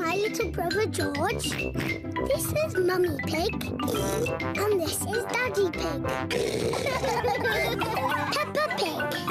my little brother George. This is Mummy Pig. And this is Daddy Pig. Peppa Pig.